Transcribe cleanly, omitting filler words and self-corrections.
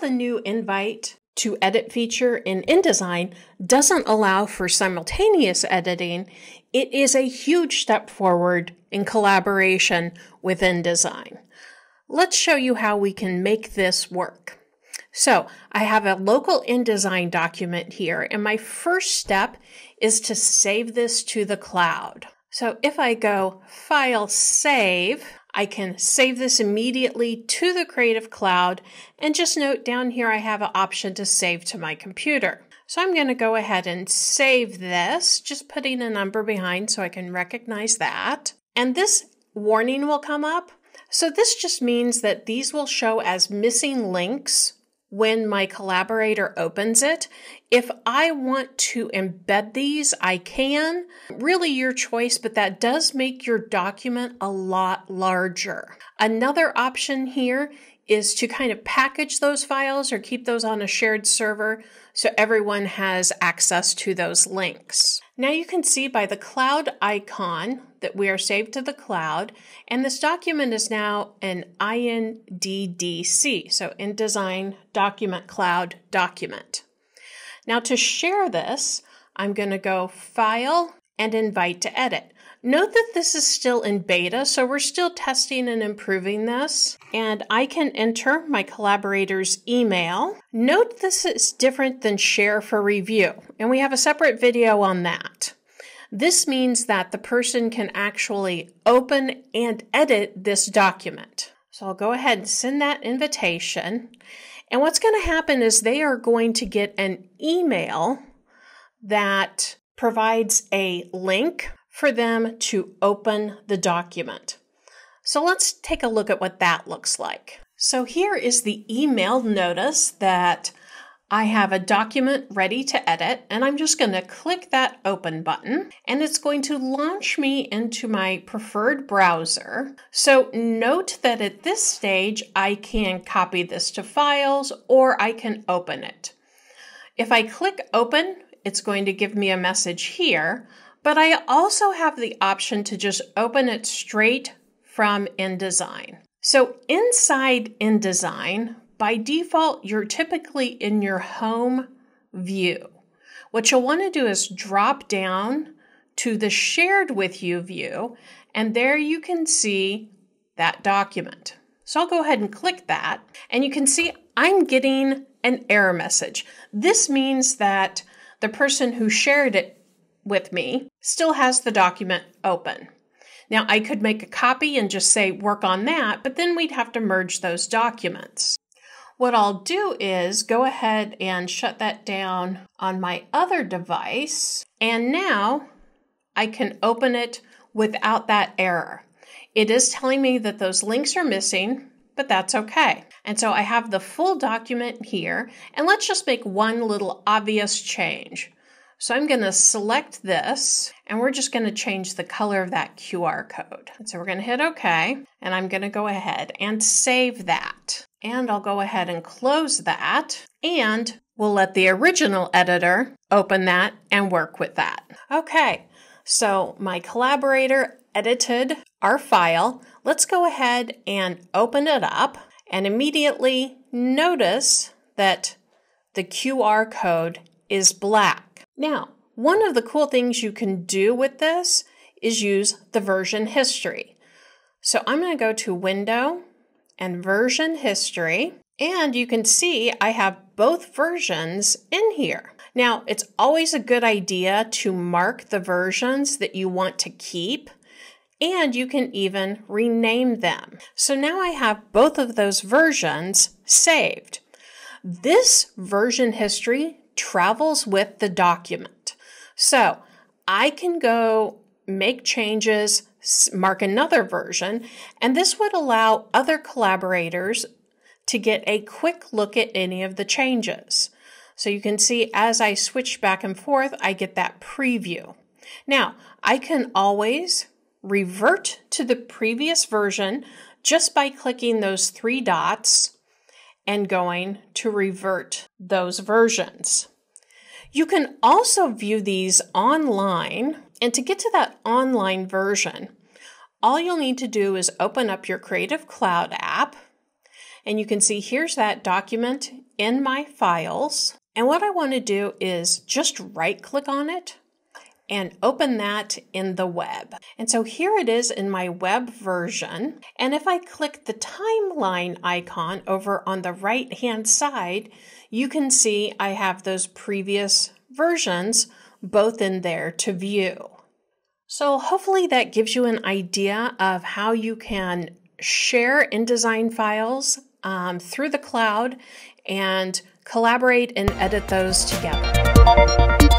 the new invite to edit feature in InDesign doesn't allow for simultaneous editing, it is a huge step forward in collaboration with InDesign. Let's show you how we can make this work. So I have a local InDesign document here, and my first step is to save this to the cloud. So if I go File, Save, I can save this immediately to the Creative Cloud, and just note down here I have an option to save to my computer. So I'm going to go ahead and save this, just putting a number behind so I can recognize that. And this warning will come up. So this just means that these will show as missing links when my collaborator opens it. If I want to embed these, I can. Really your choice, but that does make your document a lot larger. Another option here is to kind of package those files or keep those on a shared server so everyone has access to those links. Now you can see by the cloud icon that we are saved to the cloud, and this document is now an INDDC, so InDesign Document Cloud document. Now to share this, I'm going to go File and Invite to Edit. Note that this is still in beta, so we're still testing and improving this. And I can enter my collaborator's email. Note this is different than Share for Review, and we have a separate video on that. This means that the person can actually open and edit this document. So I'll go ahead and send that invitation. And what's going to happen is they are going to get an email that provides a link for them to open the document. So let's take a look at what that looks like. So here is the email notice that I have a document ready to edit, and I'm just going to click that open button, and it's going to launch me into my preferred browser. So note that at this stage, I can copy this to files or I can open it. If I click open, it's going to give me a message here, but I also have the option to just open it straight from InDesign. So inside InDesign, by default, you're typically in your home view. What you'll want to do is drop down to the shared with you view, and there you can see that document. So I'll go ahead and click that, and you can see I'm getting an error message. This means that the person who shared it with me still has the document open. Now I could make a copy and just say work on that, but then we'd have to merge those documents. What I'll do is go ahead and shut that down on my other device, and now I can open it without that error. It is telling me that those links are missing, but that's okay. And so I have the full document here, and let's just make one little obvious change. So I'm going to select this, and we're just going to change the color of that QR code. And so we're going to hit OK, and I'm going to go ahead and save that. And I'll go ahead and close that, and we'll let the original editor open that and work with that. Okay, so my collaborator edited our file. Let's go ahead and open it up, and immediately notice that the QR code is black. Now, one of the cool things you can do with this is use the version history. So I'm going to go to Window and Version History, and you can see I have both versions in here. Now, it's always a good idea to mark the versions that you want to keep, and you can even rename them. So now I have both of those versions saved. This version history travels with the document. So I can go make changes, mark another version, and this would allow other collaborators to get a quick look at any of the changes. So you can see as I switch back and forth, I get that preview. Now, I can always revert to the previous version just by clicking those three dots and going to revert those versions. You can also view these online, and to get to that online version, all you'll need to do is open up your Creative Cloud app, and you can see here's that document in my files. And what I want to do is just right-click on it and open that in the web. And so here it is in my web version. And if I click the timeline icon over on the right-hand side, you can see I have those previous versions both in there to view. So hopefully that gives you an idea of how you can share InDesign files through the cloud and collaborate and edit those together.